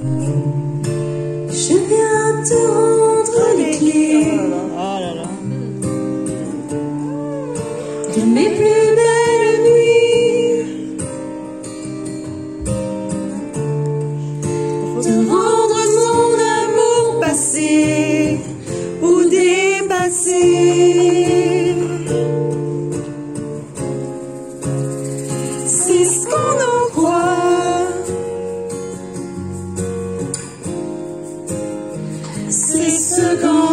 Je viens te rendre les clés de mes plus belles nuits, te rendre mon amour passé ou dépassé. C'est ce qu'on en croit, c'est ce qu'en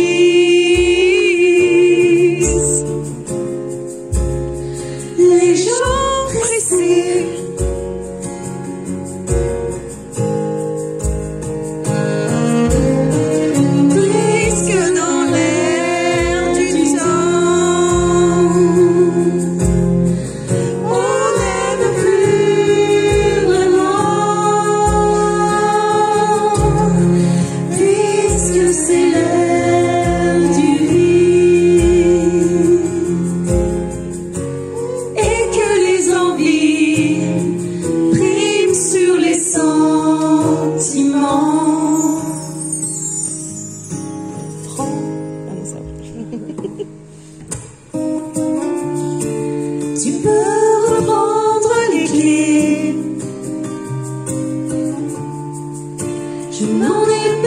disent les gens pressés. Puisque dans l'air du temps, on n'aime plus vraiment, puisque c'est l'heure du vide et que les envies priment sur les sentiments. Tu peux reprendre les clés, je n'en ai